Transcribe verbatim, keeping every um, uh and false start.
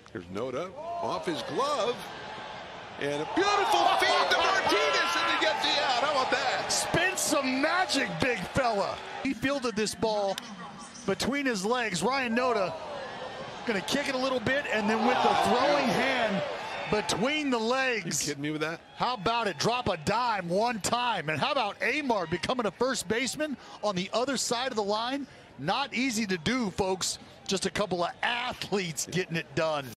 There's Noda off his glove. And a beautiful feed to Martinez, and he gets the out. How about that? Spin some magic, big fella. He fielded this ball between his legs. Ryan Noda going to kick it a little bit, and then with the throwing hand between the legs. You kidding me with that? How about it? Drop a dime one time. And how about Amar becoming a first baseman on the other side of the line? Not easy to do, folks. Just a couple of athletes getting it done.